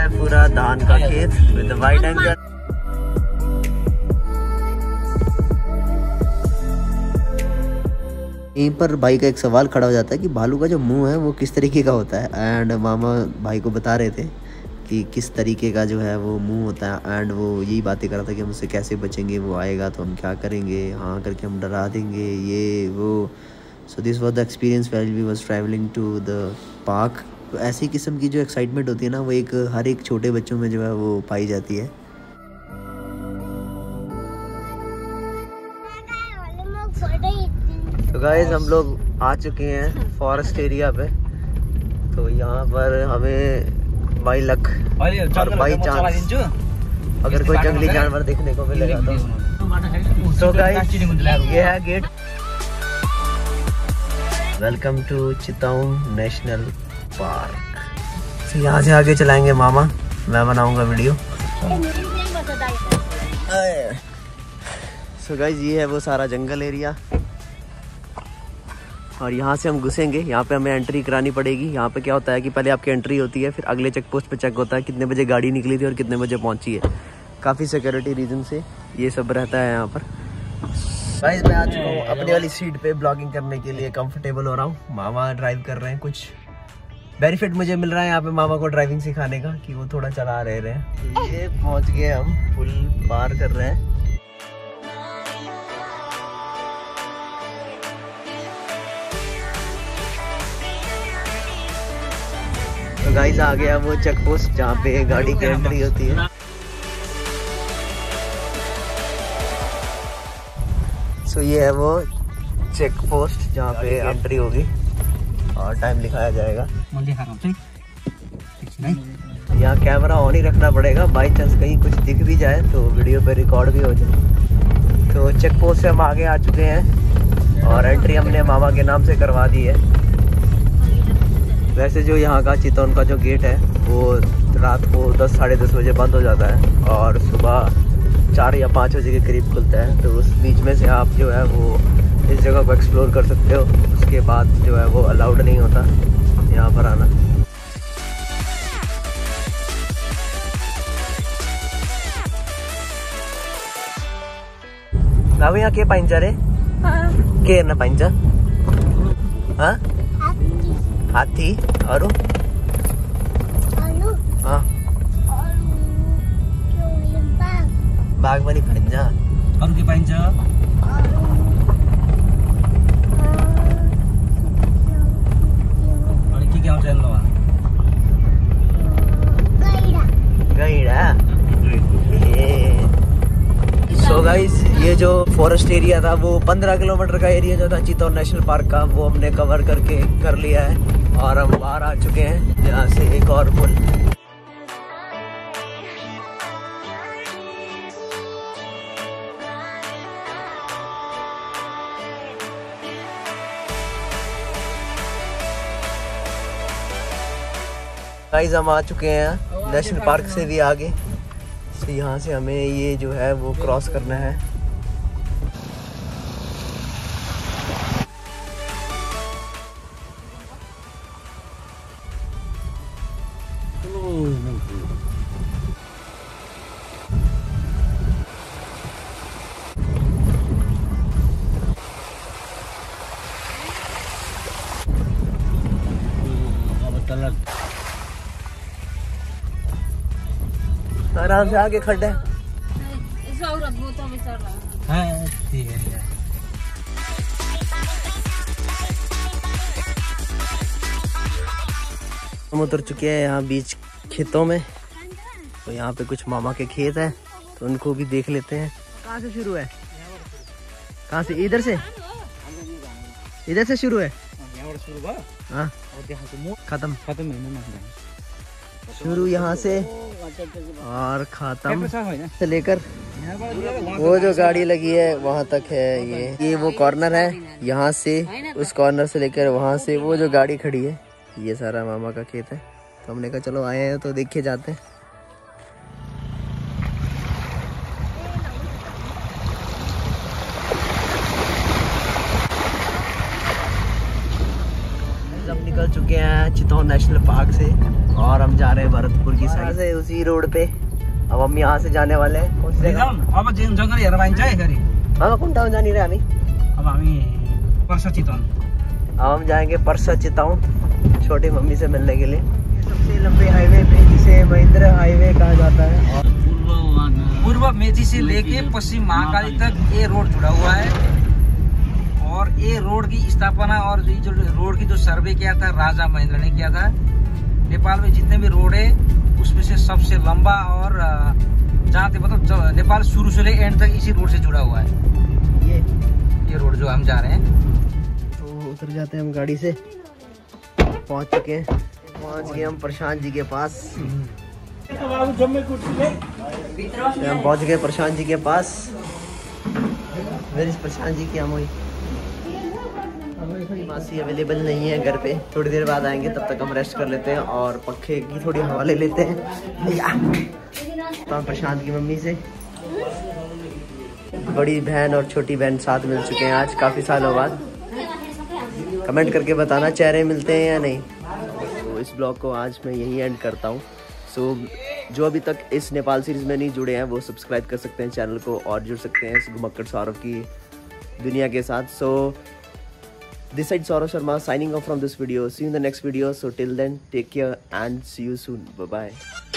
है पूरा धान का खेत विद वाइड एंगल। यहीं पर भाई का एक सवाल खड़ा हो जाता है कि भालू का जो मुंह है वो किस तरीके का होता है। एंड मामा भाई को बता रहे थे कि किस तरीके का जो है वो मुंह होता है। एंड वो यही बातें कर रहा था कि हम उससे कैसे बचेंगे, वो आएगा तो हम क्या करेंगे, हाँ करके हम डरा देंगे, ये वो। So this was the experience while we was travelling to the park. तो ऐसी किस्म की जो एक्साइटमेंट होती है ना, वो एक हर एक छोटे बच्चों में जो है वो पाई जाती है। तो गाइस हम लोग आ चुके हैं फॉरेस्ट एरिया पे। तो यहाँ पर हमें बाई लक और बाई चांस अगर कोई जंगली जानवर देखने को मिलेगा तो गाइस ये है gate. Welcome to Chitwan national park. तो यहाँ से आगे चलाएंगे मामा, मैं बनाऊंगा वीडियो। सो गाइस ये है वो सारा जंगल एरिया और यहाँ से हम घुसेंगे। यहाँ पे हमें एंट्री करानी पड़ेगी। यहाँ पे क्या होता है कि पहले आपकी एंट्री होती है, फिर अगले चेक पोस्ट पे चेक होता है कितने बजे गाड़ी निकली थी और कितने बजे पहुँची है। काफ़ी सिक्योरिटी रीजन से ये सब रहता है यहाँ पर। गाइस मैं आ चुका हूँ अपनी वाली सीट पे ब्लॉगिंग करने के लिए, कंफर्टेबल हो रहा हूँ। मामा ड्राइव कर रहे हैं, कुछ बेनिफिट मुझे मिल रहा है यहाँ पे मामा को ड्राइविंग सिखाने का कि वो थोड़ा चला रहे हैं। तो ये पहुँच गए हम, पुल पार कर रहे हैं। तो गाइस आ गया वो चेक पोस्ट जहाँ पे गाड़ी की एंट्री होती है। सो ये है वो चेक पोस्ट जहाँ पे एंट्री होगी और टाइम लिखाया जाएगा। यहाँ कैमरा ऑन ही रखना पड़ेगा, बाई चांस कहीं कुछ दिख भी जाए तो वीडियो पे रिकॉर्ड भी हो जाए। तो चेक पोस्ट से हम आगे आ चुके हैं और एंट्री हमने मामा के नाम से करवा दी है। वैसे जो यहाँ का चितौन का जो गेट है वो रात को 10 साढ़े 10 बजे बंद हो जाता है और सुबह 4 या 5 बजे के करीब खुलता है। तो उस बीच में से आप जो है वो इस जगह को एक्सप्लोर कर सकते हो। उसके बाद जो है वो अलाउड नहीं होता यहाँ पर आना। बाबू यहाँ के पाइंचा रे के ना पाइंचा हाँ हाथी और हाँ बाघ पनि पाइन्छ। अरू के पाइन्छ? अनि के आउँछ यसमा? गैंडा। सो गाइस ये जो फॉरेस्ट एरिया था वो 15 किलोमीटर का एरिया जो था चितौन नेशनल पार्क का, वो हमने कवर करके कर लिया है और हम बाहर आ चुके हैं। यहाँ से एक और पुल। गाइस हम आ चुके हैं नेशनल पार्क से भी आगे। तो यहाँ से हमें ये जो है वो क्रॉस करना है। आराम से आगे खड्डे हम उतर चुके हैं यहाँ बीच खेतों में। तो यहाँ पे कुछ मामा के खेत है तो उनको भी देख लेते हैं। कहाँ से शुरू है? कहाँ से? इधर से? इधर से शुरू है? हाँ खत्म शुरू यहाँ से और खत्म से लेकर वो जो गाड़ी लगी है वहाँ तक है। ये वो कॉर्नर है, यहाँ से उस कॉर्नर से लेकर वहाँ से वो जो गाड़ी खड़ी है ये सारा मामा का खेत है। तो हमने कहा चलो आए हैं तो देखे जाते हैं। निकल चुके हैं चितौन नेशनल पार्क से और हम जा रहे हैं भरतपुर की साइड से, उसी रोड पे। अब हम यहाँ से जाने वाले हैं कौन सी जगह? हाँ कौन टाउन जानी रहे अभी? अब हम जाएंगे परसा चितौन छोटी मम्मी से मिलने के लिए। सबसे लंबे हाईवे पे जिसे महेंद्र हाईवे कहा जाता है। और पूर्व मेची से लेके पश्चिम महाकाली तक ये रोड जुड़ा हुआ है। और ये रोड की स्थापना और जो रोड की जो सर्वे किया था राजा महेंद्र ने किया था। नेपाल में जितने भी रोड है उसमें से सबसे लंबा और जहाँ तक मतलब नेपाल शुरू से लेकर एंड तक इसी रोड से जुड़ा हुआ है। ये रोड जो हम जा रहे हैं। तो उतर जाते हैं हम गाड़ी से। पहुँच गए हम प्रशांत जी के पास। हम पहुँच गए प्रशांत जी के पास। मेरी प्रशांत जी की हम मासी अवेलेबल नहीं है घर पे, थोड़ी देर बाद आएंगे, तब तक हम रेस्ट कर लेते हैं और पंखे की थोड़ी हवा ले लेते हैं। तो हम प्रशांत की मम्मी से बड़ी बहन और छोटी बहन साथ मिल चुके हैं आज काफ़ी सालों बाद। कमेंट करके बताना चेहरे मिलते हैं या नहीं। तो इस ब्लॉग को आज मैं यहीं एंड करता हूँ। सो जो अभी तक इस नेपाल सीरीज़ में नहीं जुड़े हैं वो सब्सक्राइब कर सकते हैं चैनल को और जुड़ सकते हैं इस घुमक्कड़ सौरभ की दुनिया के साथ। सो this side Saurav Sharma signing off from this video. See you in the next video. So till then, take care and see you soon. Bye bye.